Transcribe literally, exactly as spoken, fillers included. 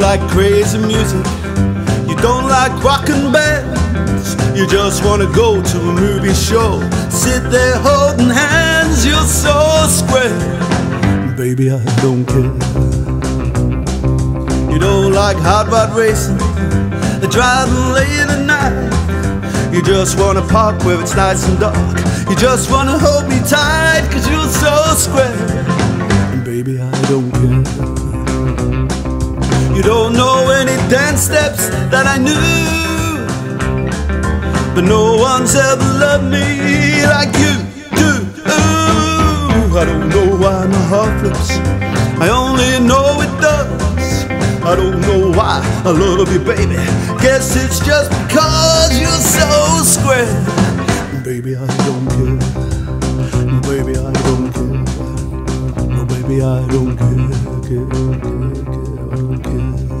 like crazy music, you don't like rockin' bands, you just wanna go to a movie show, sit there holding hands, you're so square. Baby, I don't care. You don't like hot rod racing, driving late at night, you just wanna park where it's nice and dark, you just wanna hold me tight, cause you're so square. Baby, I don't care. You don't know any dance steps that I knew, but no one's ever loved me like you do. Ooh, I don't know why my heart flips, I only know it does. I don't know why I love you, baby, guess it's just because you're so square. Baby, I don't care. Baby, I don't care. No, baby, I don't care, care, care, care. I don't care.